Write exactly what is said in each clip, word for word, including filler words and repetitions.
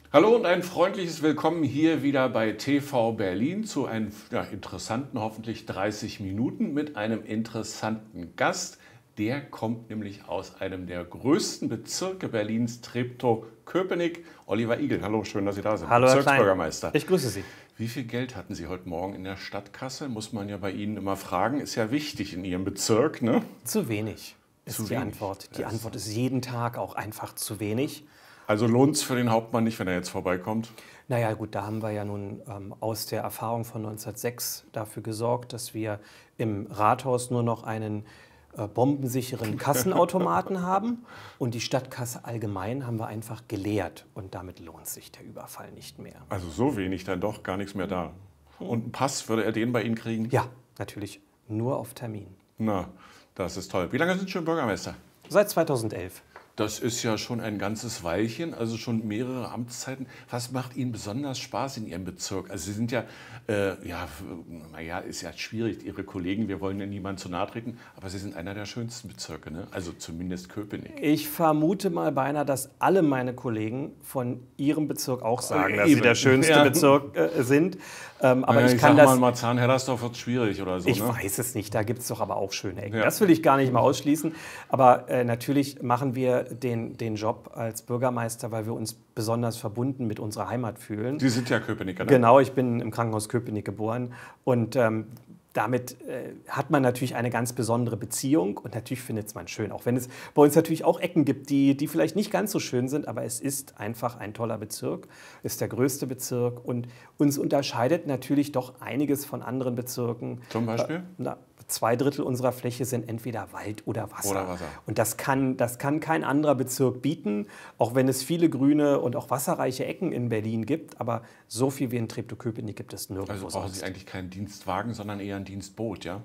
Hallo und ein freundliches Willkommen hier wieder bei T V Berlin zu einem ja, interessanten, hoffentlich dreißig Minuten mit einem interessanten Gast. Der kommt nämlich aus einem der größten Bezirke Berlins, Treptow-Köpenick. Oliver Igel, hallo, schön, dass Sie da sind. Hallo, Herr Klein. Bezirksbürgermeister. Ich grüße Sie. Wie viel Geld hatten Sie heute Morgen in der Stadtkasse? Muss man ja bei Ihnen immer fragen. Ist ja wichtig in Ihrem Bezirk, ne? Zu wenig ist Zu die wenig. Antwort. Die Das- Antwort ist jeden Tag auch einfach zu wenig. Also lohnt es für den Hauptmann nicht, wenn er jetzt vorbeikommt? Naja gut, da haben wir ja nun ähm, aus der Erfahrung von neunzehnhundertsechs dafür gesorgt, dass wir im Rathaus nur noch einen äh, bombensicheren Kassenautomaten haben und die Stadtkasse allgemein haben wir einfach geleert und damit lohnt sich der Überfall nicht mehr. Also so wenig, dann doch gar nichts mehr da. Und einen Pass, würde er den bei Ihnen kriegen? Ja, natürlich nur auf Termin. Na, das ist toll. Wie lange sind Sie schon Bürgermeister? Seit zweitausendelf. Das ist ja schon ein ganzes Weilchen, also schon mehrere Amtszeiten. Was macht Ihnen besonders Spaß in Ihrem Bezirk? Also Sie sind ja, äh, ja, naja, ist ja schwierig, Ihre Kollegen, wir wollen ja niemandem zu nahe treten, aber Sie sind einer der schönsten Bezirke, ne? Also zumindest Köpenick. Ich vermute mal beinahe, dass alle meine Kollegen von ihrem Bezirk auch sagen, dass Eben. sie der schönste Ja. Bezirk äh, sind. Ähm, aber Naja, ich ich kann sag das. mal, Marzahn-Hellersdorf wird schwierig oder so, Ich ne? weiß es nicht, da gibt es doch aber auch schöne Ecken. Ja. Das will ich gar nicht mal ausschließen. Aber äh, natürlich machen wir den, den Job als Bürgermeister, weil wir uns besonders verbunden mit unserer Heimat fühlen. Sie sind ja Köpenicker, ne? Genau, ich bin im Krankenhaus Köpenick geboren und ähm, damit äh, hat man natürlich eine ganz besondere Beziehung und natürlich findet es man schön, auch wenn es bei uns natürlich auch Ecken gibt, die, die vielleicht nicht ganz so schön sind, aber es ist einfach ein toller Bezirk, ist der größte Bezirk und uns unterscheidet natürlich doch einiges von anderen Bezirken. Zum Beispiel? Äh, na, zwei Drittel unserer Fläche sind entweder Wald oder Wasser. Oder Wasser. Und das kann, das kann kein anderer Bezirk bieten, auch wenn es viele grüne und auch wasserreiche Ecken in Berlin gibt. Aber so viel wie in Treptow-Köpenick gibt es nirgendwo Also brauchen sonst. Sie eigentlich keinen Dienstwagen, sondern eher ein Dienstboot, ja?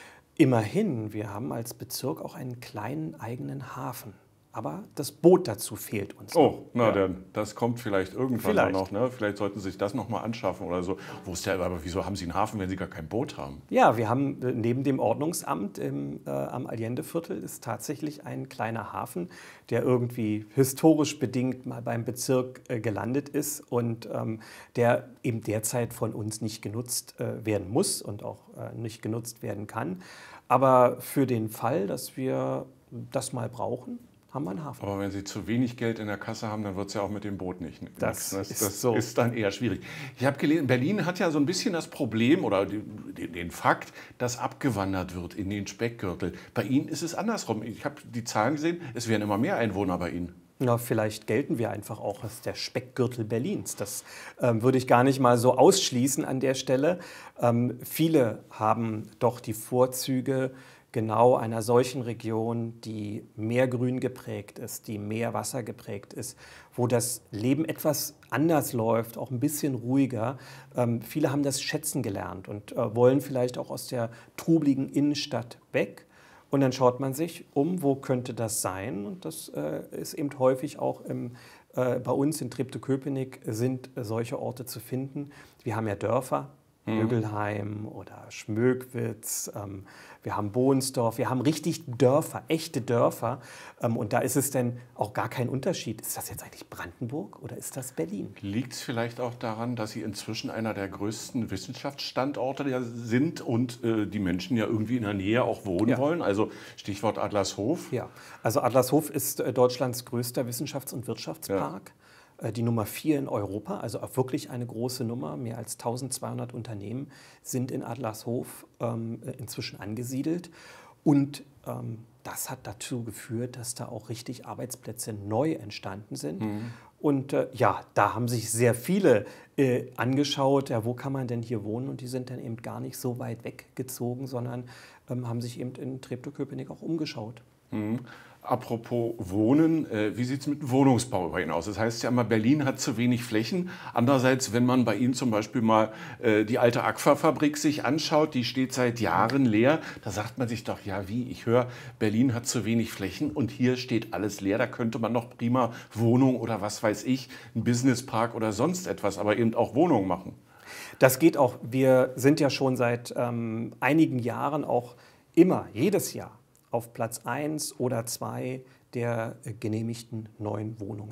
Immerhin, wir haben als Bezirk auch einen kleinen eigenen Hafen. Aber das Boot dazu fehlt uns noch. Oh, na Ja. dann, das kommt vielleicht irgendwann Vielleicht. noch, ne? Vielleicht sollten Sie sich das noch mal anschaffen oder so. Wo ist der, aber wieso haben Sie einen Hafen, wenn Sie gar kein Boot haben? Ja, wir haben äh, neben dem Ordnungsamt im, äh, am Allendeviertel ist tatsächlich ein kleiner Hafen, der irgendwie historisch bedingt mal beim Bezirk äh, gelandet ist und ähm, der eben derzeit von uns nicht genutzt äh, werden muss und auch äh, nicht genutzt werden kann. Aber für den Fall, dass wir das mal brauchen, haben wir einen Hafen. Aber wenn Sie zu wenig Geld in der Kasse haben, dann wird es ja auch mit dem Boot nicht. Das nix, ne? ist das so. ist dann eher schwierig. Ich habe gelesen, Berlin hat ja so ein bisschen das Problem oder die, die, den Fakt, dass abgewandert wird in den Speckgürtel. Bei Ihnen ist es andersrum. Ich habe die Zahlen gesehen, es werden immer mehr Einwohner bei Ihnen. Na, vielleicht gelten wir einfach auch als der Speckgürtel Berlins. Das ähm, würde ich gar nicht mal so ausschließen an der Stelle. Ähm, viele haben doch die Vorzüge genau einer solchen Region, die mehr Grün geprägt ist, die mehr Wasser geprägt ist, wo das Leben etwas anders läuft, auch ein bisschen ruhiger. Ähm, viele haben das schätzen gelernt und äh, wollen vielleicht auch aus der trubeligen Innenstadt weg. Und dann schaut man sich um, wo könnte das sein? Und das äh, ist eben häufig auch im, äh, bei uns in Treptow-Köpenick sind äh, solche Orte zu finden. Wir haben ja Dörfer, Mögelheim oder Schmögwitz, ähm, wir haben Bohnsdorf, wir haben richtig Dörfer, echte Dörfer. Ähm, und da ist es dann auch gar kein Unterschied. Ist das jetzt eigentlich Brandenburg oder ist das Berlin? Liegt es vielleicht auch daran, dass Sie inzwischen einer der größten Wissenschaftsstandorte ja sind und äh, die Menschen ja irgendwie in der Nähe auch wohnen Ja. wollen? Also Stichwort Adlershof. Ja, also Adlershof ist äh, Deutschlands größter Wissenschafts- und Wirtschaftspark. Äh, Die Nummer vier in Europa, also auch wirklich eine große Nummer. Mehr als eintausendzweihundert Unternehmen sind in Adlershof ähm, äh, inzwischen angesiedelt. Und ähm, das hat dazu geführt, dass da auch richtig Arbeitsplätze neu entstanden sind. Und äh, ja, da haben sich sehr viele äh, angeschaut, ja, wo kann man denn hier wohnen? Und die sind dann eben gar nicht so weit weggezogen, sondern ähm, haben sich eben in Treptow-Köpenick auch umgeschaut. Mhm. Apropos Wohnen, äh, wie sieht es mit dem Wohnungsbau bei Ihnen aus? Das heißt ja immer, Berlin hat zu wenig Flächen. Andererseits, wenn man bei Ihnen zum Beispiel mal äh, die alte Agfa-Fabrik sich anschaut, die steht seit Jahren leer, da sagt man sich doch, ja wie, ich höre, Berlin hat zu wenig Flächen und hier steht alles leer. Da könnte man noch prima Wohnung oder was weiß ich, ein Businesspark oder sonst etwas, aber eben auch Wohnungen machen. Das geht auch. Wir sind ja schon seit ähm, einigen Jahren auch immer, jedes Jahr, auf Platz eins oder zwei der äh, genehmigten neuen Wohnungen.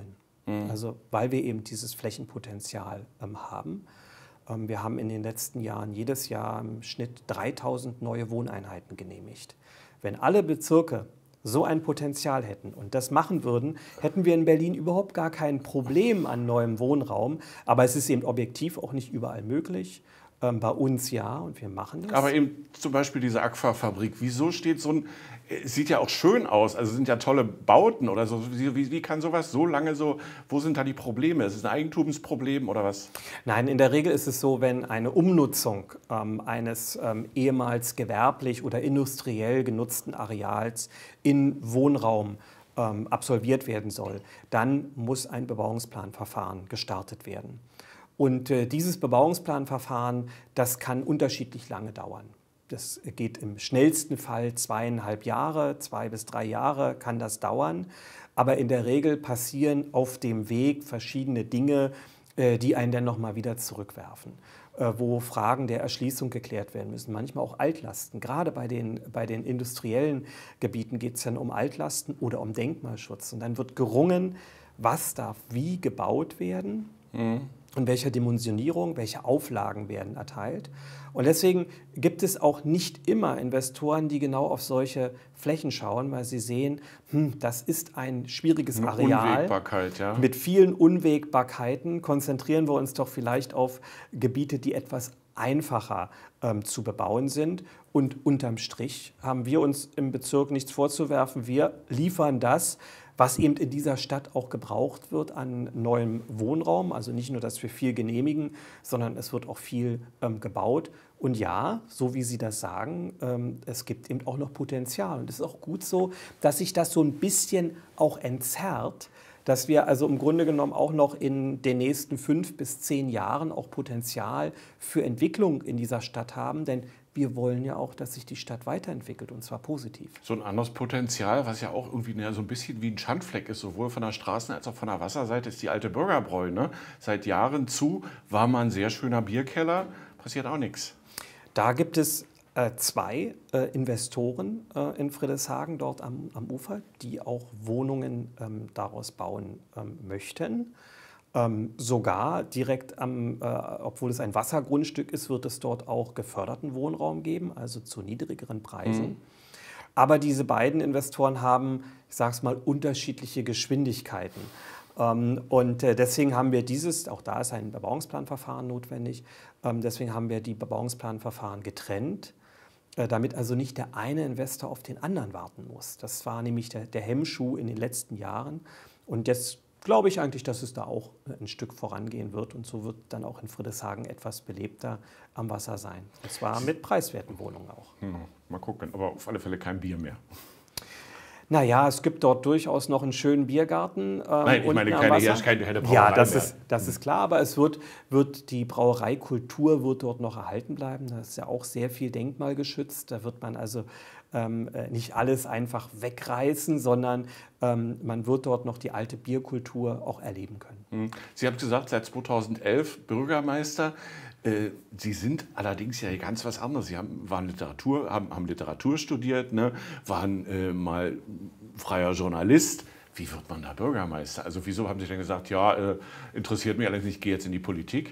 Mhm. Also weil wir eben dieses Flächenpotenzial ähm, haben. Ähm, wir haben in den letzten Jahren jedes Jahr im Schnitt dreitausend neue Wohneinheiten genehmigt. Wenn alle Bezirke so ein Potenzial hätten und das machen würden, hätten wir in Berlin überhaupt gar kein Problem an neuem Wohnraum. Aber es ist eben objektiv auch nicht überall möglich. Ähm, bei uns ja, und wir machen das. Aber eben zum Beispiel diese Agfa-Fabrik, wieso steht so ein, es sieht ja auch schön aus, also sind ja tolle Bauten oder so, wie, wie kann sowas so lange so, wo sind da die Probleme? Ist es ein Eigentumsproblem oder was? Nein, in der Regel ist es so, wenn eine Umnutzung ähm, eines ähm, ehemals gewerblich oder industriell genutzten Areals in Wohnraum ähm, absolviert werden soll, dann muss ein Bebauungsplanverfahren gestartet werden. Und äh, dieses Bebauungsplanverfahren, das kann unterschiedlich lange dauern. Das geht im schnellsten Fall zweieinhalb Jahre, zwei bis drei Jahre kann das dauern. Aber in der Regel passieren auf dem Weg verschiedene Dinge, äh, die einen dann nochmal wieder zurückwerfen, äh, wo Fragen der Erschließung geklärt werden müssen. Manchmal auch Altlasten. Gerade bei den, bei den industriellen Gebieten geht es dann um Altlasten oder um Denkmalschutz. Und dann wird gerungen, was darf wie gebaut werden. Mhm. In welcher Dimensionierung, welche Auflagen werden erteilt. Und deswegen gibt es auch nicht immer Investoren, die genau auf solche Flächen schauen, weil sie sehen, hm, das ist ein schwieriges Eine Areal Unwägbarkeit, ja. Mit vielen Unwägbarkeiten. Konzentrieren wir uns doch vielleicht auf Gebiete, die etwas einfacher ähm, zu bebauen sind. Und unterm Strich haben wir uns im Bezirk nichts vorzuwerfen. Wir liefern das, was eben in dieser Stadt auch gebraucht wird an neuem Wohnraum. Also nicht nur, dass wir viel genehmigen, sondern es wird auch viel ähm, gebaut. Und ja, so wie Sie das sagen, ähm, es gibt eben auch noch Potenzial. Und es ist auch gut so, dass sich das so ein bisschen auch entzerrt, dass wir also im Grunde genommen auch noch in den nächsten fünf bis zehn Jahren auch Potenzial für Entwicklung in dieser Stadt haben. Denn wir wollen ja auch, dass sich die Stadt weiterentwickelt, und zwar positiv. So ein anderes Potenzial, was ja auch irgendwie na, so ein bisschen wie ein Schandfleck ist, sowohl von der Straßen- als auch von der Wasserseite, ist die alte Bürgerbräu. Ne? Seit Jahren zu war mal ein sehr schöner Bierkeller, passiert auch nichts. Da gibt es äh, zwei äh, Investoren äh, in Friedrichshagen, dort am, am Ufer, die auch Wohnungen ähm, daraus bauen ähm, möchten. Ähm, sogar direkt am, äh, obwohl es ein Wassergrundstück ist, wird es dort auch geförderten Wohnraum geben, also zu niedrigeren Preisen. Mhm. Aber diese beiden Investoren haben, ich sage es mal, unterschiedliche Geschwindigkeiten. Ähm, und äh, deswegen haben wir dieses, auch da ist ein Bebauungsplanverfahren notwendig, ähm, deswegen haben wir die Bebauungsplanverfahren getrennt, äh, damit also nicht der eine Investor auf den anderen warten muss. Das war nämlich der, der Hemmschuh in den letzten Jahren. Und jetzt glaube ich eigentlich, dass es da auch ein Stück vorangehen wird. Und so wird dann auch in Friedrichshagen etwas belebter am Wasser sein. Und zwar mit preiswerten Wohnungen auch. Hm, mal gucken, aber auf alle Fälle kein Bier mehr. Naja, es gibt dort durchaus noch einen schönen Biergarten. Ähm, Nein, ich meine keine, Herr, keine, keine Brauerei Ja, das mehr. ist, das ist klar, aber es wird, wird die Brauereikultur wird dort noch erhalten bleiben. Da ist ja auch sehr viel denkmalgeschützt. Da wird man also ähm, nicht alles einfach wegreißen, sondern ähm, man wird dort noch die alte Bierkultur auch erleben können. Sie haben gesagt, seit zweitausendelf Bürgermeister. Sie sind allerdings ja ganz was anderes. Sie haben, waren Literatur, haben, haben Literatur studiert, ne? Waren äh, mal freier Journalist. Wie wird man da Bürgermeister? Also wieso haben Sie denn gesagt, ja, äh, interessiert mich alles nicht, ich gehe jetzt in die Politik?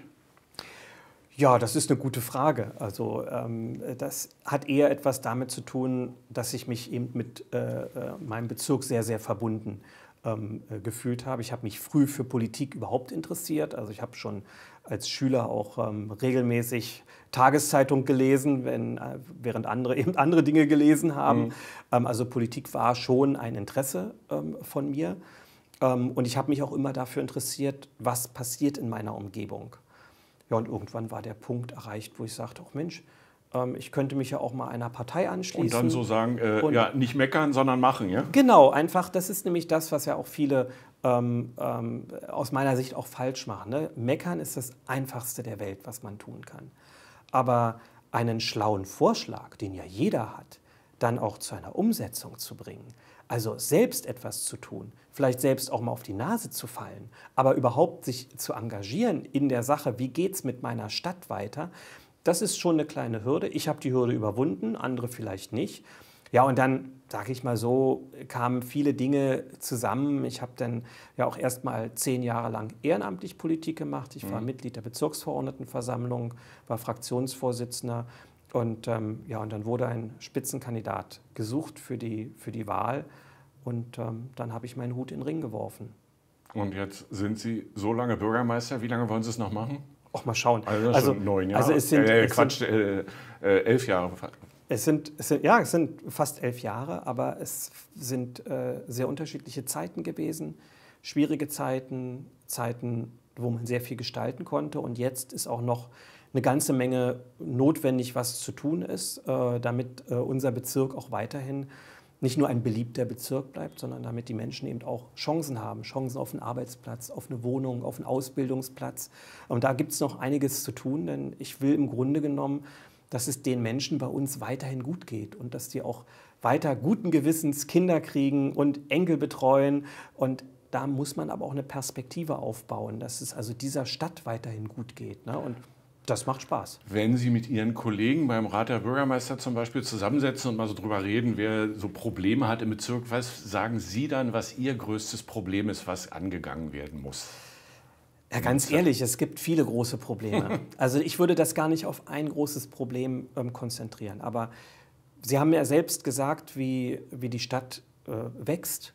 Ja, das ist eine gute Frage. Also ähm, das hat eher etwas damit zu tun, dass ich mich eben mit äh, meinem Bezirk sehr, sehr verbunden ähm, gefühlt habe. Ich habe mich früh für Politik überhaupt interessiert. Also ich habe schon als Schüler auch ähm, regelmäßig Tageszeitung gelesen, wenn, äh, während andere eben andere Dinge gelesen haben. Mhm. Ähm, also Politik war schon ein Interesse ähm, von mir. Ähm, und ich habe mich auch immer dafür interessiert, was passiert in meiner Umgebung. Ja, und irgendwann war der Punkt erreicht, wo ich sagte, ach Mensch, ähm, ich könnte mich ja auch mal einer Partei anschließen. Und dann so sagen, äh, ja, nicht meckern, sondern machen, ja? Genau, einfach, das ist nämlich das, was ja auch viele ähm, ähm, aus meiner Sicht auch falsch machen. Ne? Meckern ist das Einfachste der Welt, was man tun kann. Aber einen schlauen Vorschlag, den ja jeder hat, dann auch zu einer Umsetzung zu bringen, also selbst etwas zu tun, vielleicht selbst auch mal auf die Nase zu fallen, aber überhaupt sich zu engagieren in der Sache, wie geht es mit meiner Stadt weiter, das ist schon eine kleine Hürde. Ich habe die Hürde überwunden, andere vielleicht nicht. Ja, und dann sage ich mal so, kamen viele Dinge zusammen. Ich habe dann ja auch erst mal zehn Jahre lang ehrenamtlich Politik gemacht. Ich war mhm. Mitglied der Bezirksverordnetenversammlung, war Fraktionsvorsitzender. Und, ähm, ja, und dann wurde ein Spitzenkandidat gesucht für die, für die Wahl. Und ähm, dann habe ich meinen Hut in den Ring geworfen. Und jetzt sind Sie so lange Bürgermeister. Wie lange wollen Sie es noch machen? Auch mal schauen. Also, also schon neun Jahre. Also es sind, äh, es Quatsch, sind, äh, äh, elf Jahre. Es sind, es sind, ja, es sind fast elf Jahre, aber es sind äh, sehr unterschiedliche Zeiten gewesen. Schwierige Zeiten, Zeiten, wo man sehr viel gestalten konnte. Und jetzt ist auch noch eine ganze Menge notwendig, was zu tun ist, äh, damit äh, unser Bezirk auch weiterhin nicht nur ein beliebter Bezirk bleibt, sondern damit die Menschen eben auch Chancen haben. Chancen auf einen Arbeitsplatz, auf eine Wohnung, auf einen Ausbildungsplatz. Und da gibt es noch einiges zu tun, denn ich will im Grunde genommen, dass es den Menschen bei uns weiterhin gut geht und dass die auch weiter guten Gewissens Kinder kriegen und Enkel betreuen. Und da muss man aber auch eine Perspektive aufbauen, dass es also dieser Stadt weiterhin gut geht. Ne? Und das macht Spaß. Wenn Sie mit Ihren Kollegen beim Rat der Bürgermeister zum Beispiel zusammensetzen und mal so drüber reden, wer so Probleme hat im Bezirk, was sagen Sie dann, was Ihr größtes Problem ist, was angegangen werden muss? Ja, ganz ehrlich, es gibt viele große Probleme. Also ich würde das gar nicht auf ein großes Problem ähm, konzentrieren. Aber Sie haben ja selbst gesagt, wie, wie die Stadt äh, wächst,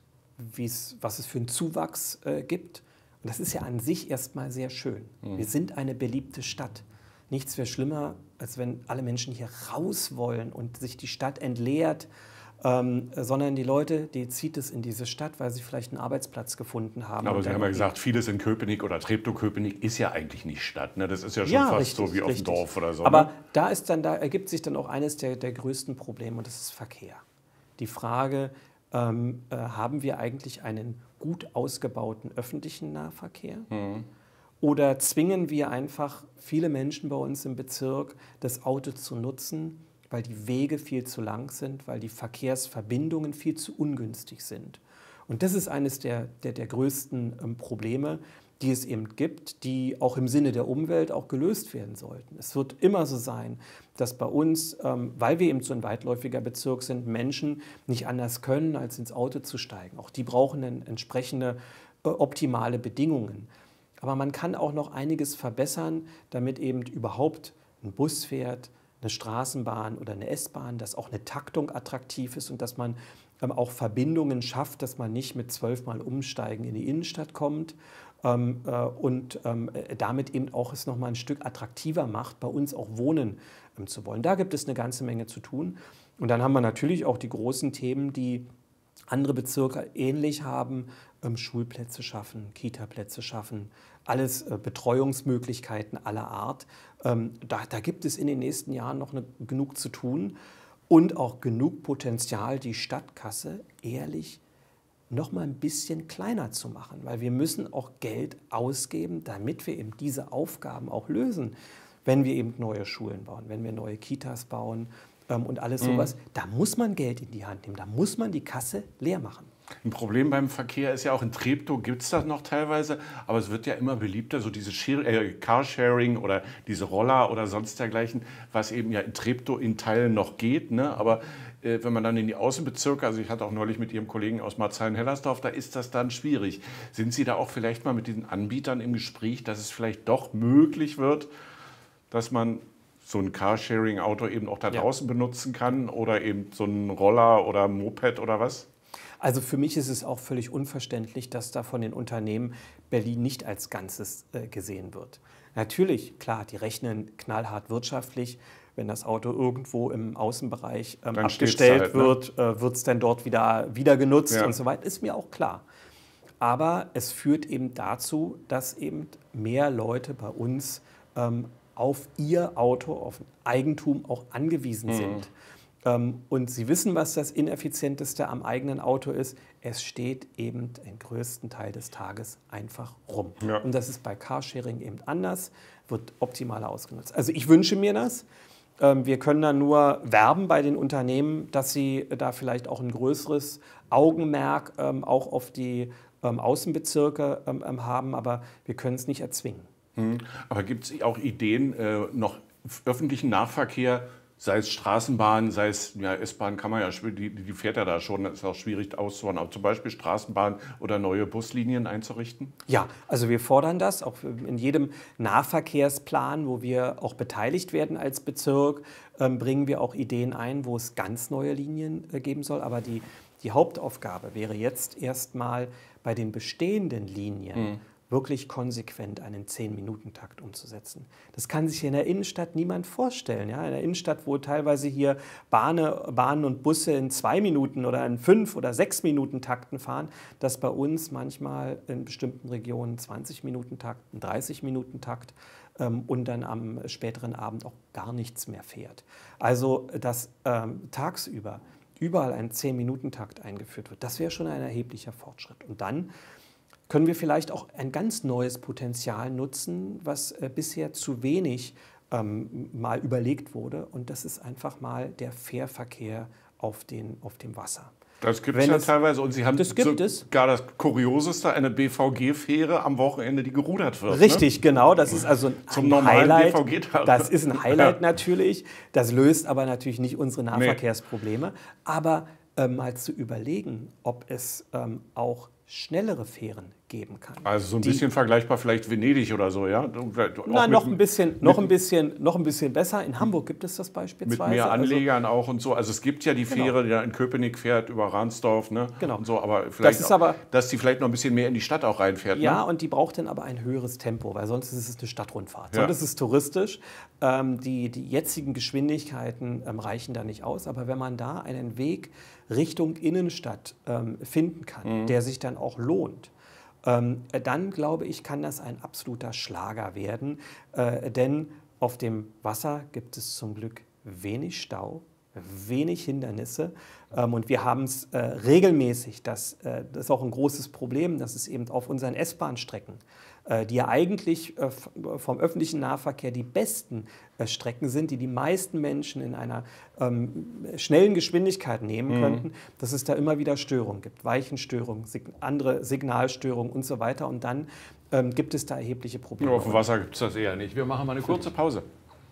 was es für einen Zuwachs äh, gibt. Und das ist ja an sich erstmal sehr schön. Mhm. Wir sind eine beliebte Stadt. Nichts wäre schlimmer, als wenn alle Menschen hier raus wollen und sich die Stadt entleert. Ähm, sondern die Leute, die zieht es in diese Stadt, weil sie vielleicht einen Arbeitsplatz gefunden haben. Aber Sie haben ja gesagt, vieles in Köpenick oder Treptow-Köpenick ist ja eigentlich nicht Stadt. Ne? Das ist ja schon ja, fast richtig, so wie auf richtig. dem Dorf oder so. Aber ne? da, ist dann, da ergibt sich dann auch eines der, der größten Probleme, und das ist Verkehr. Die Frage, ähm, äh, haben wir eigentlich einen gut ausgebauten öffentlichen Nahverkehr? Mhm. Oder zwingen wir einfach viele Menschen bei uns im Bezirk, das Auto zu nutzen, weil die Wege viel zu lang sind, weil die Verkehrsverbindungen viel zu ungünstig sind. Und das ist eines der, der, der größten ähm, Probleme, die es eben gibt, die auch im Sinne der Umwelt auch gelöst werden sollten. Es wird immer so sein, dass bei uns, ähm, weil wir eben so ein weitläufiger Bezirk sind, Menschen nicht anders können, als ins Auto zu steigen. Auch die brauchen dann entsprechende äh, optimale Bedingungen. Aber man kann auch noch einiges verbessern, damit eben überhaupt ein Bus fährt, eine Straßenbahn oder eine S-Bahn, dass auch eine Taktung attraktiv ist und dass man ähm, auch Verbindungen schafft, dass man nicht mit zwölfmal Umsteigen in die Innenstadt kommt ähm, äh, und ähm, damit eben auch es nochmal ein Stück attraktiver macht, bei uns auch wohnen ähm, zu wollen. Da gibt es eine ganze Menge zu tun. Und dann haben wir natürlich auch die großen Themen, die andere Bezirke ähnlich haben, ähm, Schulplätze schaffen, Kitaplätze schaffen, alles äh, Betreuungsmöglichkeiten aller Art. Ähm, da, da gibt es in den nächsten Jahren noch eine, genug zu tun und auch genug Potenzial, die Stadtkasse ehrlich noch mal ein bisschen kleiner zu machen, weil wir müssen auch Geld ausgeben, damit wir eben diese Aufgaben auch lösen, wenn wir eben neue Schulen bauen, wenn wir neue Kitas bauen ähm, und alles sowas. Mhm. Da muss man Geld in die Hand nehmen, da muss man die Kasse leer machen. Ein Problem beim Verkehr ist ja auch, in Treptow gibt es das noch teilweise, aber es wird ja immer beliebter, so diese äh, Carsharing oder diese Roller oder sonst dergleichen, was eben ja in Treptow in Teilen noch geht. Ne? Aber äh, wenn man dann in die Außenbezirke, also ich hatte auch neulich mit Ihrem Kollegen aus Marzahn-Hellersdorf, da ist das dann schwierig. Sind Sie da auch vielleicht mal mit diesen Anbietern im Gespräch, dass es vielleicht doch möglich wird, dass man so ein Carsharing-Auto eben auch da draußen ja. benutzen kann oder eben so ein Roller oder ein Moped oder was? Also für mich ist es auch völlig unverständlich, dass da von den Unternehmen Berlin nicht als Ganzes äh, gesehen wird. Natürlich, klar, die rechnen knallhart wirtschaftlich. Wenn das Auto irgendwo im Außenbereich ähm, abgestellt halt, wird, ne? äh, wird es dann dort wieder, wieder genutzt ja. und so weiter, ist mir auch klar. Aber es führt eben dazu, dass eben mehr Leute bei uns ähm, auf ihr Auto, auf Eigentum auch angewiesen mhm. sind. Und Sie wissen, was das Ineffizienteste am eigenen Auto ist. Es steht eben den größten Teil des Tages einfach rum. Ja. Und das ist bei Carsharing eben anders, wird optimaler ausgenutzt. Also ich wünsche mir das. Wir können da nur werben bei den Unternehmen, dass sie da vielleicht auch ein größeres Augenmerk auch auf die Außenbezirke haben, aber wir können es nicht erzwingen. Aber gibt es auch Ideen, noch öffentlichen Nahverkehr sei es Straßenbahn, sei es, ja, S-Bahn kann man ja, die, die fährt ja da schon, das ist auch schwierig auszubauen, aber zum Beispiel Straßenbahn oder neue Buslinien einzurichten? Ja, also wir fordern das auch in jedem Nahverkehrsplan, wo wir auch beteiligt werden als Bezirk, ähm, bringen wir auch Ideen ein, wo es ganz neue Linien äh, geben soll. Aber die, die Hauptaufgabe wäre jetzt erstmal bei den bestehenden Linien mhm. wirklich konsequent einen zehn-Minuten-Takt umzusetzen. Das kann sich in der Innenstadt niemand vorstellen. Ja? In der Innenstadt, wo teilweise hier Bahne, Bahnen und Busse in zwei Minuten oder in fünf oder sechs Minuten Takten fahren, dass bei uns manchmal in bestimmten Regionen zwanzig Minuten Takt, dreißig Minuten Takt ähm, und dann am späteren Abend auch gar nichts mehr fährt. Also, dass ähm, tagsüber überall ein zehn-Minuten-Takt eingeführt wird, das wäre schon ein erheblicher Fortschritt. Und dann können wir vielleicht auch ein ganz neues Potenzial nutzen, was äh, bisher zu wenig ähm, mal überlegt wurde. Und das ist einfach mal der Fährverkehr auf, den, auf dem Wasser. Das gibt es ja teilweise. Und Sie haben das gibt es. sogar das Kurioseste, eine B V G-Fähre am Wochenende, die gerudert wird. Richtig, ne? genau. Das ist also ein, Zum ein normalen Highlight. B V G-Tag. Das ist ein Highlight natürlich. Das löst aber natürlich nicht unsere Nahverkehrsprobleme. Nee. Aber äh, mal zu überlegen, ob es ähm, auch schnellere Fähren geben kann. Also so ein die, bisschen vergleichbar vielleicht Venedig oder so, ja? Na, noch, ein bisschen, noch, ein bisschen, noch ein bisschen besser. In Hamburg gibt es das beispielsweise. Mit mehr Anlegern also, auch und so. Also es gibt ja die Fähre, genau. die da in Köpenick fährt, über Ransdorf, ne? Genau. Und so, aber vielleicht, das ist auch, aber, dass die vielleicht noch ein bisschen mehr in die Stadt auch reinfährt. Ja, ne? und die braucht dann aber ein höheres Tempo, weil sonst ist es eine Stadtrundfahrt. Ja. Sonst ist es touristisch. Ähm, die, die jetzigen Geschwindigkeiten ähm, reichen da nicht aus. Aber wenn man da einen Weg Richtung Innenstadt ähm, finden kann, mhm. der sich dann auch lohnt, Ähm, dann, glaube ich, kann das ein absoluter Schlager werden. Äh, denn auf dem Wasser gibt es zum Glück wenig Stau, wenig Hindernisse. Ähm, und wir haben es äh, regelmäßig, das, äh, das ist auch ein großes Problem, dass es eben auf unseren S-Bahn-Strecken, äh, die ja eigentlich äh, vom öffentlichen Nahverkehr die besten äh, Strecken sind, die die meisten Menschen in einer ähm, schnellen Geschwindigkeit nehmen mhm. könnten, dass es da immer wieder Störungen gibt, Weichenstörungen, sig andere Signalstörungen und so weiter. Und dann ähm, gibt es da erhebliche Probleme. Ja, auf dem Wasser gibt es das eher nicht. Wir machen mal eine kurze Pause.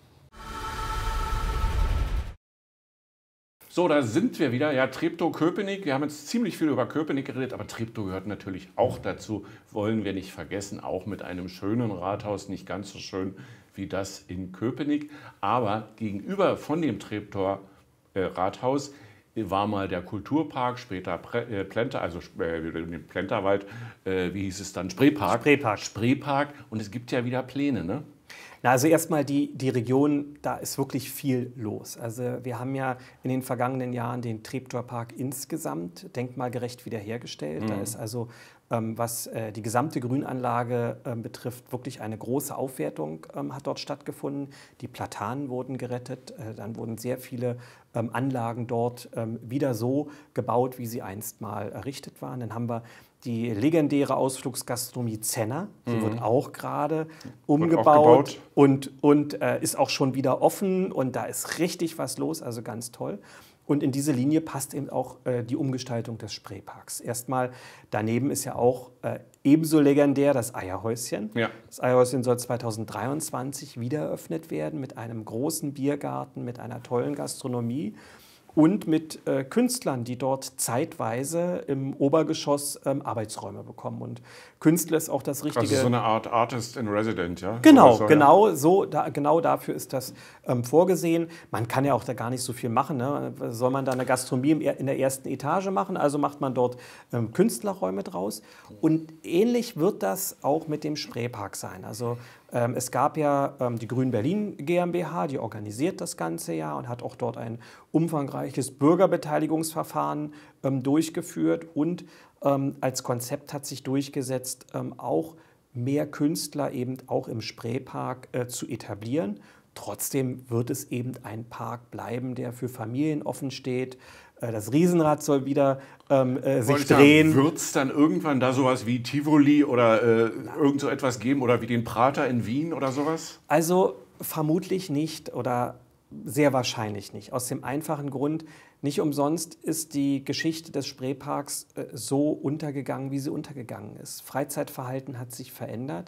So, da sind wir wieder. Ja, Treptow-Köpenick. Wir haben jetzt ziemlich viel über Köpenick geredet, aber Treptow gehört natürlich auch dazu. Wollen wir nicht vergessen, auch mit einem schönen Rathaus, nicht ganz so schön wie das in Köpenick. Aber gegenüber von dem Treptower äh, Rathaus war mal der Kulturpark, später Pre äh, Plenter, also äh, Plenterwald, äh, wie hieß es dann? Spreepark. Spreepark. Spreepark. Und es gibt ja wieder Pläne, ne? Na, also erstmal die, die Region, da ist wirklich viel los. Also wir haben ja in den vergangenen Jahren den Treptower Park insgesamt denkmalgerecht wiederhergestellt. Mhm. Da ist also, ähm, was äh, die gesamte Grünanlage ähm, betrifft, wirklich eine große Aufwertung ähm, hat dort stattgefunden. Die Platanen wurden gerettet, äh, dann wurden sehr viele ähm, Anlagen dort ähm, wieder so gebaut, wie sie einst mal errichtet waren. Dann haben wir die legendäre Ausflugsgastronomie Zenner, die mhm. wird auch gerade umgebaut auch und, und äh, ist auch schon wieder offen und da ist richtig was los, also ganz toll. Und in diese Linie passt eben auch äh, die Umgestaltung des Spreeparks. Erstmal, daneben ist ja auch äh, ebenso legendär das Eierhäuschen. Ja. Das Eierhäuschen soll zweitausenddreiundzwanzig wieder eröffnet werden mit einem großen Biergarten, mit einer tollen Gastronomie. Und mit äh, Künstlern, die dort zeitweise im Obergeschoss ähm, Arbeitsräume bekommen. Und Künstler ist auch das richtige... Also so eine Art Artist in Resident, ja? Genau, so, genau, so, da, genau dafür ist das ähm, vorgesehen. Man kann ja auch da gar nicht so viel machen. Ne? Soll man da eine Gastronomie in der ersten Etage machen? Also macht man dort ähm, Künstlerräume draus. Und ähnlich wird das auch mit dem Spreepark sein. Also Ähm, es gab ja ähm, die Grün Berlin GmbH, die organisiert das ganze ja und hat auch dort ein umfangreiches Bürgerbeteiligungsverfahren ähm, durchgeführt. Und ähm, als Konzept hat sich durchgesetzt, ähm, auch mehr Künstler eben auch im Spreepark äh, zu etablieren. Trotzdem wird es eben ein Park bleiben, der für Familien offen steht. Das Riesenrad soll wieder ähm, äh, sich drehen. Wird es dann irgendwann da sowas wie Tivoli oder äh, irgend so etwas geben oder wie den Prater in Wien oder sowas? Also vermutlich nicht oder sehr wahrscheinlich nicht. Aus dem einfachen Grund, nicht umsonst ist die Geschichte des Spreeparks äh, so untergegangen, wie sie untergegangen ist. Freizeitverhalten hat sich verändert.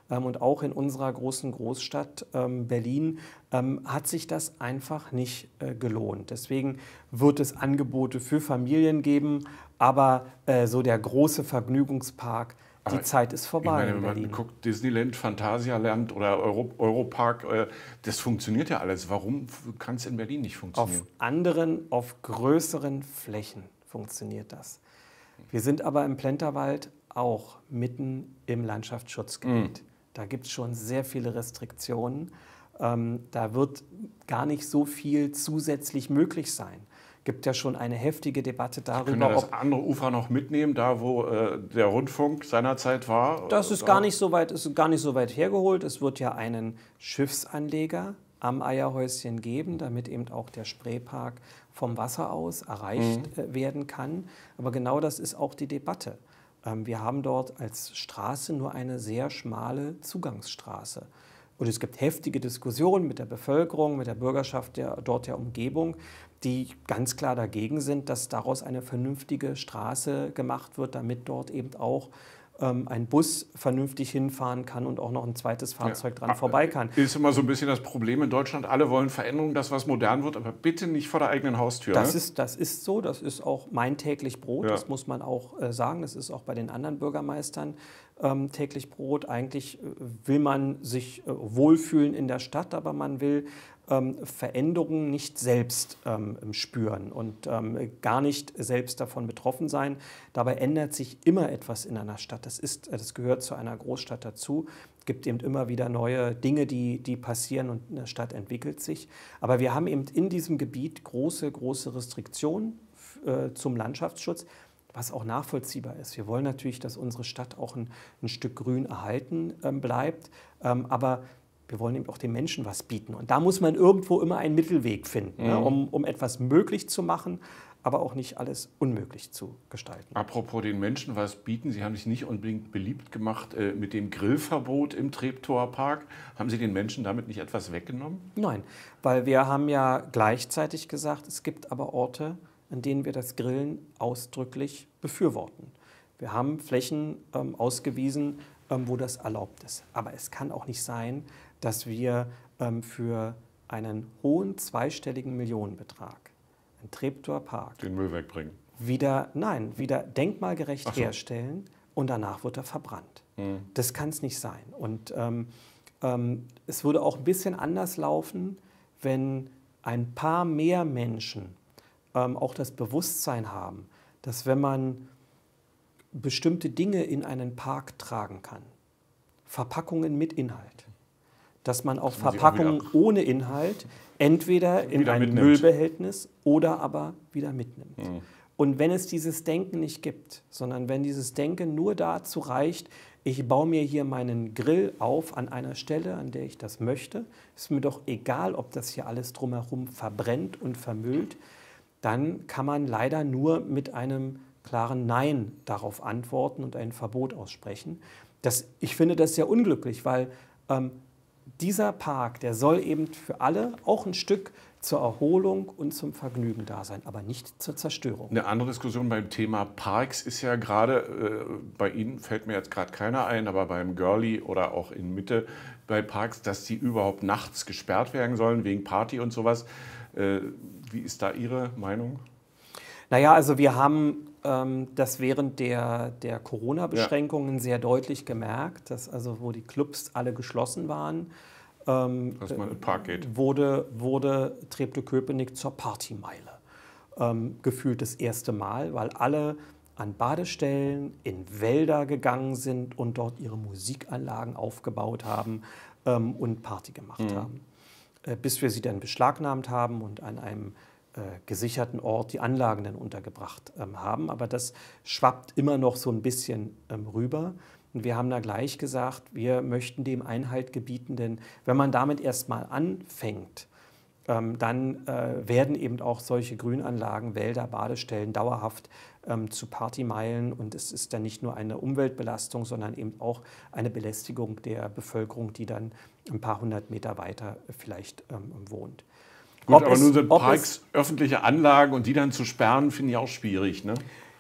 Ähm, und auch in unserer großen Großstadt ähm, Berlin ähm, hat sich das einfach nicht äh, gelohnt. Deswegen wird es Angebote für Familien geben, aber äh, so der große Vergnügungspark, die Aber Zeit ist vorbei ich meine, in wenn man Berlin. guckt, Disneyland, Phantasialand oder Euro, Europark, äh, das funktioniert ja alles. Warum kann es in Berlin nicht funktionieren? Auf anderen, auf größeren Flächen funktioniert das. Wir sind aber im Plenterwald auch mitten im Landschaftsschutzgebiet. Mm. Da gibt es schon sehr viele Restriktionen. Ähm, da wird gar nicht so viel zusätzlich möglich sein. Es gibt ja schon eine heftige Debatte darüber, können wir das andere Ufer noch mitnehmen, da wo äh, der Rundfunk seinerzeit war? Das ist gar nicht so weit, ist gar nicht so weit hergeholt. Es wird ja einen Schiffsanleger am Eierhäuschen geben, damit eben auch der Spreepark vom Wasser aus erreicht mhm. werden kann. Aber genau das ist auch die Debatte. Ähm, wir haben dort als Straße nur eine sehr schmale Zugangsstraße. Und es gibt heftige Diskussionen mit der Bevölkerung, mit der Bürgerschaft der, dort der Umgebung, die ganz klar dagegen sind, dass daraus eine vernünftige Straße gemacht wird, damit dort eben auch ähm, ein Bus vernünftig hinfahren kann und auch noch ein zweites Fahrzeug ja. dran vorbei kann. Ist immer so ein bisschen das Problem in Deutschland. Alle wollen Veränderung, dass was modern wird, aber bitte nicht vor der eigenen Haustür. Das, ne? ist, das ist so, das ist auch mein täglich Brot, ja. das muss man auch äh, sagen. Das ist auch bei den anderen Bürgermeistern ähm, täglich Brot. Eigentlich äh, will man sich äh, wohlfühlen in der Stadt, aber man will ähm, Veränderungen nicht selbst ähm, spüren und ähm, gar nicht selbst davon betroffen sein. Dabei ändert sich immer etwas in einer Stadt. Das, ist, das gehört zu einer Großstadt dazu. Es gibt eben immer wieder neue Dinge, die, die passieren und eine Stadt entwickelt sich. Aber wir haben eben in diesem Gebiet große, große Restriktionen äh, zum Landschaftsschutz, was auch nachvollziehbar ist. Wir wollen natürlich, dass unsere Stadt auch ein, ein Stück Grün erhalten ähm, bleibt, ähm, aber wir wollen eben auch den Menschen was bieten. Und da muss man irgendwo immer einen Mittelweg finden, mhm. ne, um, um etwas möglich zu machen, aber auch nicht alles unmöglich zu gestalten. Apropos den Menschen was bieten, Sie haben sich nicht unbedingt beliebt gemacht äh, mit dem Grillverbot im Treptower Park. Haben Sie den Menschen damit nicht etwas weggenommen? Nein, weil wir haben ja gleichzeitig gesagt, es gibt aber Orte, an denen wir das Grillen ausdrücklich befürworten. Wir haben Flächen ähm, ausgewiesen, ähm, wo das erlaubt ist. Aber es kann auch nicht sein, dass wir ähm, für einen hohen zweistelligen Millionenbetrag einen Treptower Park den Müll wegbringen. Wieder, nein, wieder denkmalgerecht so. herstellen und danach wird er verbrannt. Mhm. Das kann es nicht sein. Und ähm, ähm, es würde auch ein bisschen anders laufen, wenn ein paar mehr Menschen ähm, auch das Bewusstsein haben, dass wenn man bestimmte Dinge in einen Park tragen kann, Verpackungen mit Inhalt, dass man auch dass man Verpackungen auch ohne Inhalt entweder in ein mitnimmt. Müllbehältnis oder aber wieder mitnimmt. Mhm. Und wenn es dieses Denken nicht gibt, sondern wenn dieses Denken nur dazu reicht, ich baue mir hier meinen Grill auf an einer Stelle, an der ich das möchte, ist mir doch egal, ob das hier alles drumherum verbrennt und vermüllt, dann kann man leider nur mit einem klaren Nein darauf antworten und ein Verbot aussprechen. Das, ich finde das sehr unglücklich, weil ähm, dieser Park, der soll eben für alle auch ein Stück zur Erholung und zum Vergnügen da sein, aber nicht zur Zerstörung. Eine andere Diskussion beim Thema Parks ist ja gerade, äh, bei Ihnen fällt mir jetzt gerade keiner ein, aber beim Görli oder auch in Mitte bei Parks, dass die überhaupt nachts gesperrt werden sollen wegen Party und sowas. Äh, wie ist da Ihre Meinung? Naja, also wir haben ähm, das während der, der Corona-Beschränkungen ja. sehr deutlich gemerkt, dass also wo die Clubs alle geschlossen waren, ähm, dass man in den Park geht. Wurde, wurde Treptow-Köpenick zur Partymeile. Ähm, gefühlt das erste Mal, weil alle an Badestellen in Wälder gegangen sind und dort ihre Musikanlagen aufgebaut haben ähm, und Party gemacht mhm. haben. Äh, bis wir sie dann beschlagnahmt haben und an einem äh, gesicherten Ort die Anlagen dann untergebracht ähm, haben. Aber das schwappt immer noch so ein bisschen ähm, rüber. Und wir haben da gleich gesagt, wir möchten dem Einhalt gebieten, denn wenn man damit erstmal anfängt, ähm, dann äh, werden eben auch solche Grünanlagen, Wälder, Badestellen dauerhaft ähm, zu Partymeilen. Und es ist dann nicht nur eine Umweltbelastung, sondern eben auch eine Belästigung der Bevölkerung, die dann ein paar hundert Meter weiter vielleicht ähm, wohnt. Gut, ob aber es, nun sind Parks öffentliche Anlagen und die dann zu sperren, finde ich auch schwierig, ne?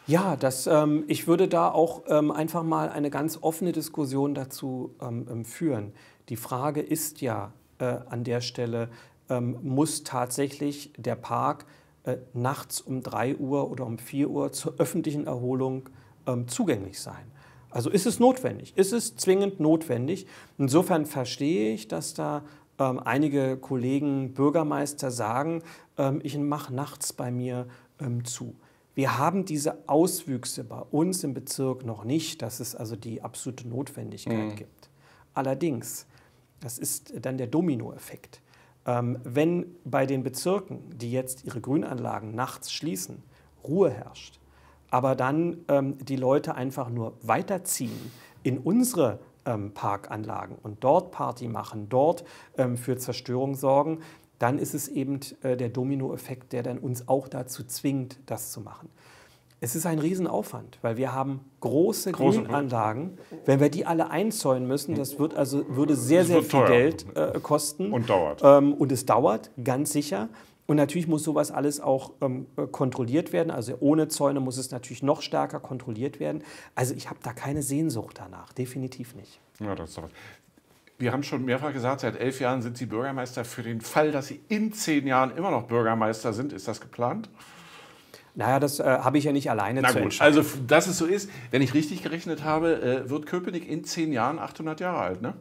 Ja, das, ähm, ich würde da auch ähm, einfach mal eine ganz offene Diskussion dazu ähm, ähm, führen. Die Frage ist ja äh, an der Stelle, ähm, muss tatsächlich der Park äh, nachts um drei Uhr oder um vier Uhr zur öffentlichen Erholung ähm, zugänglich sein? Also ist es notwendig? Ist es zwingend notwendig? Insofern verstehe ich, dass da ähm, einige Kollegen, Bürgermeister sagen, ähm, ich mache nachts bei mir ähm, zu. Wir haben diese Auswüchse bei uns im Bezirk noch nicht, dass es also die absolute Notwendigkeit Mhm. gibt. Allerdings, das ist dann der Dominoeffekt. Ähm, wenn bei den Bezirken, die jetzt ihre Grünanlagen nachts schließen, Ruhe herrscht, aber dann ähm, die Leute einfach nur weiterziehen in unsere ähm, Parkanlagen und dort Party machen, dort ähm, für Zerstörung sorgen, dann ist es eben äh, der Dominoeffekt, der dann uns auch dazu zwingt, das zu machen. Es ist ein Riesenaufwand, weil wir haben große, Große Grünanlagen. Wenn wir die alle einzäunen müssen, das wird also, würde sehr, Das sehr wird viel teuer. Geld äh, kosten. Und dauert. Ähm, und es dauert, ganz sicher. Und natürlich muss sowas alles auch ähm, kontrolliert werden. Also ohne Zäune muss es natürlich noch stärker kontrolliert werden. Also ich habe da keine Sehnsucht danach, definitiv nicht. Ja, das ist doch was. Wir haben schon mehrfach gesagt, seit elf Jahren sind Sie Bürgermeister. Für den Fall, dass Sie in zehn Jahren immer noch Bürgermeister sind, ist das geplant? Naja, das äh, habe ich ja nicht alleine Na zu gut, entscheiden. also dass es so ist, wenn ich richtig gerechnet habe, äh, wird Köpenick in zehn Jahren achthundert Jahre alt, ne?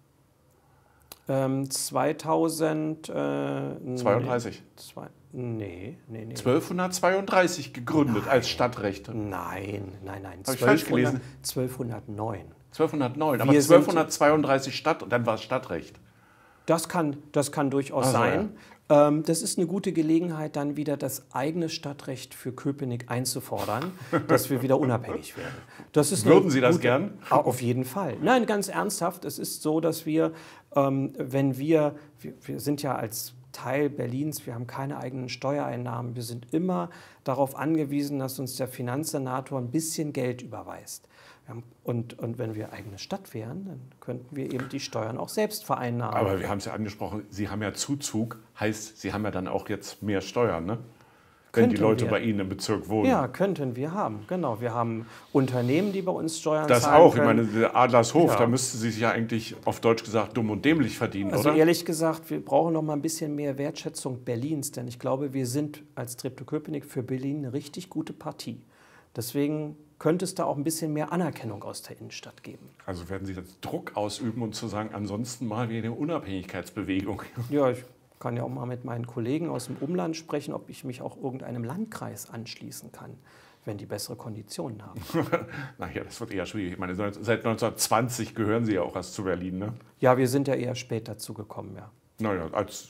Ähm, zweitausend... Äh, zweiunddreißig. Nee, zwei, nee, nee, nee. zwölfhundertzweiunddreißig gegründet Nein. als Stadtrecht. Nein, nein, nein. Hab ich falsch gelesen? zwölfhundertneun. zwölfhundertneun, aber Wir sind- zwölfhundertzweiunddreißig Stadt und dann war es Stadtrecht. Das kann, das kann durchaus Ach so, sein. Ähm, das ist eine gute Gelegenheit, dann wieder das eigene Stadtrecht für Köpenick einzufordern, dass wir wieder unabhängig werden. Das ist eine Würden Sie das gute- gern? Ah, auf jeden Fall. Nein, ganz ernsthaft. Es ist so, dass wir, ähm, wenn wir, wir, wir sind ja als Teil Berlins, wir haben keine eigenen Steuereinnahmen, wir sind immer darauf angewiesen, dass uns der Finanzsenator ein bisschen Geld überweist. Wir haben, und, und wenn wir eigene Stadt wären, dann könnten wir eben die Steuern auch selbst vereinnahmen. Aber wir haben es ja angesprochen, Sie haben ja Zuzug, heißt, Sie haben ja dann auch jetzt mehr Steuern, ne? Wenn die Könnten Leute wir. bei Ihnen im Bezirk wohnen. Ja, könnten wir haben, genau. Wir haben Unternehmen, die bei uns Steuern Das zahlen auch, ich können. meine, der Adlershof, Ja. da müsste sie sich ja eigentlich auf Deutsch gesagt dumm und dämlich verdienen, Also oder? ehrlich gesagt, wir brauchen noch mal ein bisschen mehr Wertschätzung Berlins, denn ich glaube, wir sind als Treptow-Köpenick für Berlin eine richtig gute Partie. Deswegen könnte es da auch ein bisschen mehr Anerkennung aus der Innenstadt geben. Also werden Sie jetzt Druck ausüben und zu sagen, ansonsten mal wie eine Unabhängigkeitsbewegung. Ja, ich kann ja auch mal mit meinen Kollegen aus dem Umland sprechen, ob ich mich auch irgendeinem Landkreis anschließen kann, wenn die bessere Konditionen haben. Naja, das wird eher schwierig. Ich meine, seit neunzehnhundertzwanzig gehören Sie ja auch erst zu Berlin, ne? Ja, wir sind ja eher spät dazu gekommen, ja. Naja, als,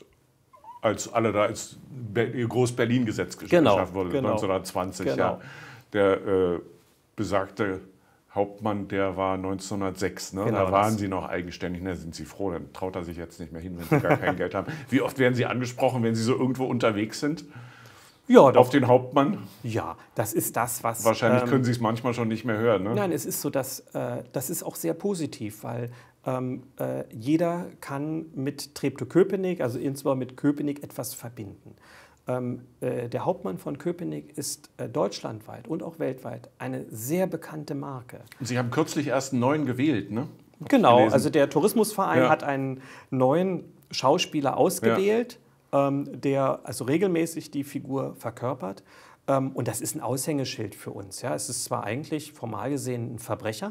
als alle da als Be- Groß-Berlin-Gesetz gesch- Genau, geschafft wurde, genau. neunzehnhundertzwanzig. Genau. Ja. Der äh, besagte Hauptmann, der war neunzehnhundertsechs. Ne? Genau, da waren das- Sie noch eigenständig. Na, sind Sie froh, dann traut er sich jetzt nicht mehr hin, wenn Sie gar kein Geld haben. Wie oft werden Sie angesprochen, wenn Sie so irgendwo unterwegs sind? Ja, Auf doch. den Hauptmann? Ja, das ist das, was... Wahrscheinlich ähm, können Sie es manchmal schon nicht mehr hören. Ne? Nein, es ist so, dass äh, das ist auch sehr positiv, weil ähm, äh, jeder kann mit Treptow-Köpenick, also insbesondere mit Köpenick, etwas verbinden. Ähm, äh, der Hauptmann von Köpenick ist äh, deutschlandweit und auch weltweit eine sehr bekannte Marke. Sie haben kürzlich erst einen neuen gewählt, ne? Hab ich Genau, gelesen. also der Tourismusverein Ja. hat einen neuen Schauspieler ausgewählt, ähm, der also regelmäßig die Figur verkörpert. Ähm, und das ist ein Aushängeschild für uns. Ja. Es ist zwar eigentlich formal gesehen ein Verbrecher,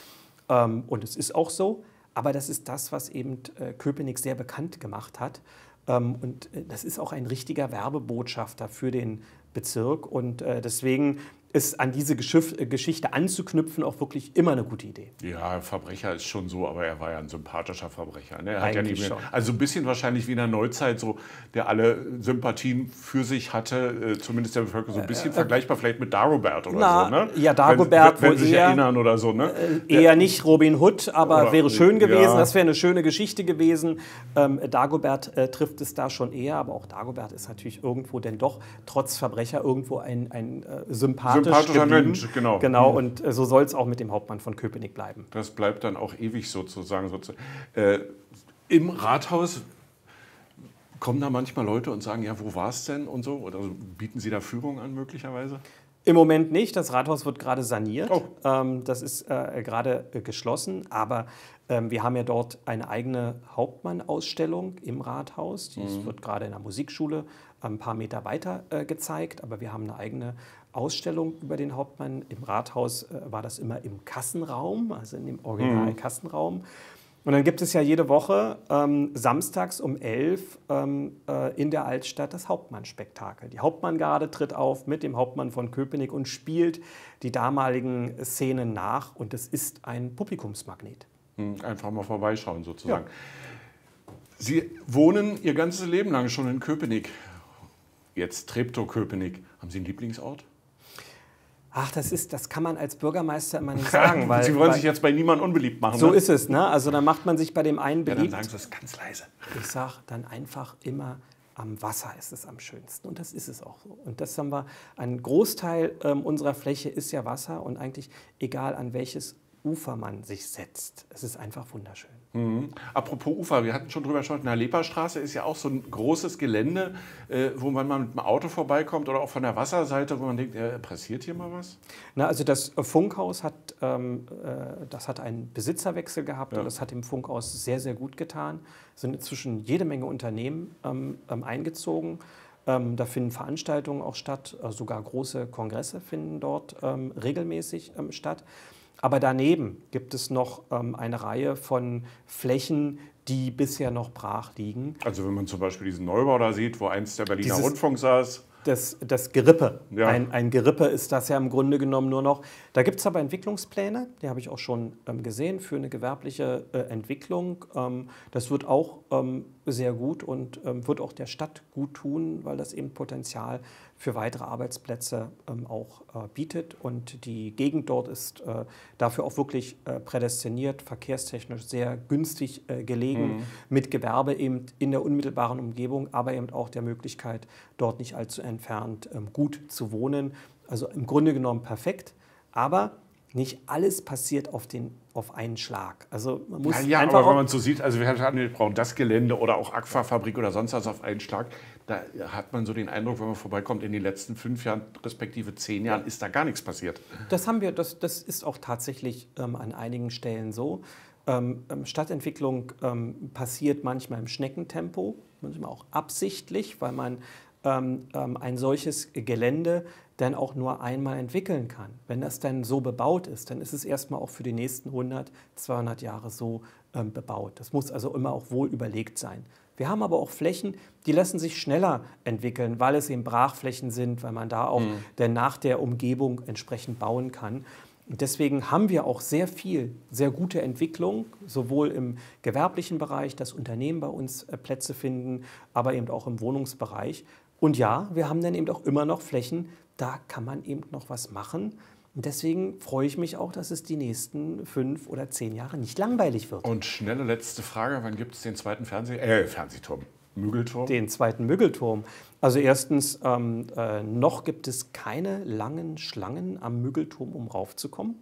ähm, und es ist auch so, aber das ist das, was eben äh, Köpenick sehr bekannt gemacht hat. Ähm, und äh, das ist auch ein richtiger Werbebotschafter für den Bezirk. Und äh, deswegen ist an diese Geschiff, äh, Geschichte anzuknüpfen auch wirklich immer eine gute Idee. Ja, Verbrecher ist schon so, aber er war ja ein sympathischer Verbrecher. Ne? Er hat ja Eigentlich nicht mehr, schon. also ein bisschen wahrscheinlich wie in der Neuzeit, so, der alle Sympathien für sich hatte, äh, zumindest der Bevölkerung, so ein bisschen vergleichbar vielleicht mit Dagobert oder na, so. Ne? ja, Dagobert wenn, wenn, wenn wohl Sie sich eher- erinnern oder so. Ne? Eher nicht Robin Hood, aber Oder- wäre schön gewesen. ja. Das wäre eine schöne Geschichte gewesen. Ähm, Dagobert äh, trifft es da schon eher, aber auch Dagobert ist natürlich irgendwo denn doch trotz Verbrecher irgendwo ein, ein äh, sympathisch Sympathischer geblieben. Mensch, genau. Genau, und äh, so soll es auch mit dem Hauptmann von Köpenick bleiben. Das bleibt dann auch ewig sozusagen. sozusagen. Äh, Im Rathaus kommen da manchmal Leute und sagen, ja, wo war es denn und so? Oder bieten Sie da Führung an möglicherweise? Im Moment nicht. Das Rathaus wird gerade saniert. Oh. Ähm, das ist äh, gerade äh, geschlossen. Aber ähm, wir haben ja dort eine eigene Hauptmann-Ausstellung im Rathaus. Die Mhm. wird gerade in der Musikschule ein paar Meter weiter äh, gezeigt. Aber wir haben eine eigene Ausstellung über den Hauptmann. Im Rathaus äh, war das immer im Kassenraum, also in dem originalen Mhm. Kassenraum. Und dann gibt es ja jede Woche ähm, samstags um elf ähm, äh, in der Altstadt das Hauptmann-Spektakel. Die Hauptmanngarde tritt auf mit dem Hauptmann von Köpenick und spielt die damaligen Szenen nach. Und es ist ein Publikumsmagnet. Einfach mal vorbeischauen sozusagen. Ja. Sie wohnen Ihr ganzes Leben lang schon in Köpenick. Jetzt Treptow-Köpenick. Haben Sie einen Lieblingsort? Ach, das ist, das kann man als Bürgermeister immer nicht sagen. Weil, Sie wollen weil, sich jetzt bei niemandem unbeliebt machen. So ne? ist es, ne? Also dann macht man sich bei dem einen beliebt. Ja, dann sagen Sie es ganz leise. Ich sage dann einfach immer, am Wasser ist es am schönsten. Und das ist es auch so. Und das haben wir, ein Großteil ähm, unserer Fläche ist ja Wasser. Und eigentlich egal an welches Ufer man sich setzt, es ist einfach wunderschön. Mhm. Apropos Ufer, wir hatten schon drüber gesprochen, in der Leperstraße ist ja auch so ein großes Gelände, äh, wo man mal mit dem Auto vorbeikommt oder auch von der Wasserseite, wo man denkt, äh, passiert hier mal was? Na, also das Funkhaus hat, ähm, äh, das hat einen Besitzerwechsel gehabt Ja. und das hat dem Funkhaus sehr, sehr gut getan. Es sind inzwischen jede Menge Unternehmen ähm, ähm, eingezogen. Ähm, da finden Veranstaltungen auch statt, äh, sogar große Kongresse finden dort ähm, regelmäßig ähm, statt. Aber daneben gibt es noch ähm, eine Reihe von Flächen, die bisher noch brach liegen. Also wenn man zum Beispiel diesen Neubau da sieht, wo einst der Berliner Dieses- Rundfunk saß. Das, das Gerippe. Ja. Ein, ein Gerippe ist das ja im Grunde genommen nur noch. Da gibt es aber Entwicklungspläne, die habe ich auch schon ähm, gesehen, für eine gewerbliche äh, Entwicklung. Ähm, das wird auch ähm, sehr gut und ähm, wird auch der Stadt gut tun, weil das eben Potenzial für weitere Arbeitsplätze ähm, auch äh, bietet. Und die Gegend dort ist äh, dafür auch wirklich äh, prädestiniert, verkehrstechnisch sehr günstig äh, gelegen, Mhm. mit Gewerbe eben in der unmittelbaren Umgebung, aber eben auch der Möglichkeit, dort nicht allzu entfernt ähm, gut zu wohnen. Also im Grunde genommen perfekt, aber nicht alles passiert auf, den, auf einen Schlag. Also man muss Ja, ja, einfach aber wenn auch, man so sieht, also wir hatten, wir brauchen das Gelände oder auch Aquafabrik oder sonst was auf einen Schlag, da hat man so den Eindruck, wenn man vorbeikommt, in den letzten fünf Jahren, respektive zehn Jahren, ist da gar nichts passiert. das haben wir, das, das ist auch tatsächlich ähm, an einigen Stellen so. Ähm, ähm, Stadtentwicklung ähm, passiert manchmal im Schneckentempo, manchmal auch absichtlich, weil man ähm, ähm, ein solches Gelände dann auch nur einmal entwickeln kann. Wenn das dann so bebaut ist, dann ist es erstmal auch für die nächsten hundert, zweihundert Jahre so ähm, bebaut. Das muss also immer auch wohl überlegt sein. Wir haben aber auch Flächen, die lassen sich schneller entwickeln, weil es eben Brachflächen sind, weil man da auch Mhm. dann nach der Umgebung entsprechend bauen kann. Und deswegen haben wir auch sehr viel, sehr gute Entwicklung, sowohl im gewerblichen Bereich, dass Unternehmen bei uns äh, Plätze finden, aber eben auch im Wohnungsbereich. Und ja, wir haben dann eben auch immer noch Flächen, da kann man eben noch was machen. Und deswegen freue ich mich auch, dass es die nächsten fünf oder zehn Jahre nicht langweilig wird. Und schnelle letzte Frage, wann gibt es den zweiten Fernseh äh, Fernsehturm? Müggelturm? Den zweiten Müggelturm. Also erstens, ähm, äh, noch gibt es keine langen Schlangen am Müggelturm, um raufzukommen.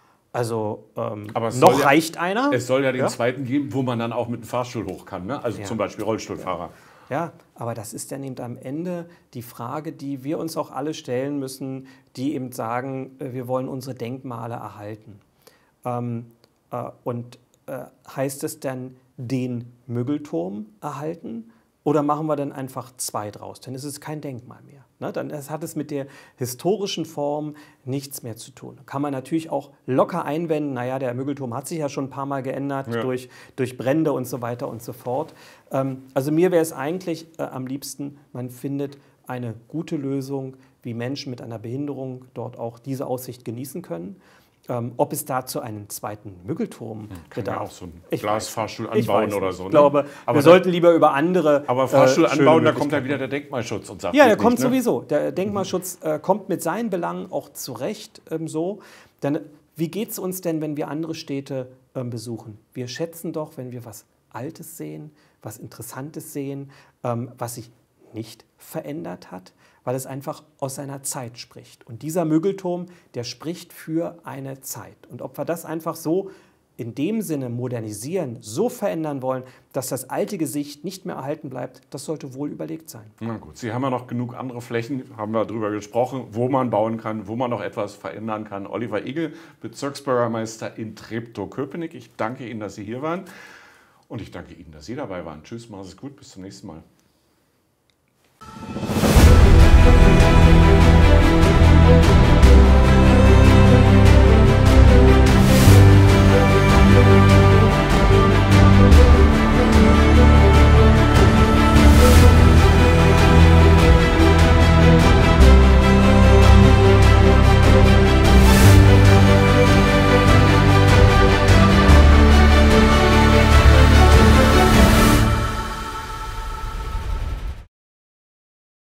Also ähm, Aber es soll noch ja- reicht einer. Es soll ja den Ja. zweiten geben, wo man dann auch mit dem Fahrstuhl hoch kann, ne? Also Ja. zum Beispiel Rollstuhlfahrer. Ja, aber das ist dann eben am Ende die Frage, die wir uns auch alle stellen müssen, die eben sagen, äh, wir wollen unsere Denkmale erhalten. Ähm, äh, und äh, heißt es dann den Müggelturm erhalten oder machen wir dann einfach zwei draus? Dann ist es kein Denkmal mehr. Ne? Dann es hat es mit der historischen Form nichts mehr zu tun. Kann man natürlich auch locker einwenden, naja, der Müggelturm hat sich ja schon ein paar Mal geändert Ja. durch, durch Brände und so weiter und so fort. Ähm, also mir wäre es eigentlich äh, am liebsten, man findet eine gute Lösung, wie Menschen mit einer Behinderung dort auch diese Aussicht genießen können. Ähm, ob es dazu einen zweiten Müggelturm Kann bedarf. ja auch so einen Ich Glasfahrstuhl weiß- ich anbauen weiß oder nicht. so. Ich ne? glaube, aber wir da- sollten lieber über andere Aber Fahrstuhl äh, schöne anbauen, da kommt Möglichkeiten. ja wieder der Denkmalschutz und sagt, Ja, der geht kommt nicht, ne? sowieso. Der Denkmalschutz äh, kommt mit seinen Belangen auch zurecht ähm, so. Denn wie geht es uns denn, wenn wir andere Städte ähm, besuchen? Wir schätzen doch, wenn wir was Altes sehen, was Interessantes sehen, ähm, was sich nicht verändert hat, weil es einfach aus seiner Zeit spricht. Und dieser Müggelturm, der spricht für eine Zeit. Und ob wir das einfach so in dem Sinne modernisieren, so verändern wollen, dass das alte Gesicht nicht mehr erhalten bleibt, das sollte wohl überlegt sein. Na gut, Sie haben ja noch genug andere Flächen, haben wir darüber gesprochen, wo man bauen kann, wo man noch etwas verändern kann. Oliver Igel, Bezirksbürgermeister in Treptow-Köpenick. Ich danke Ihnen, dass Sie hier waren. Und ich danke Ihnen, dass Sie dabei waren. Tschüss, machen Sie es gut, bis zum nächsten Mal.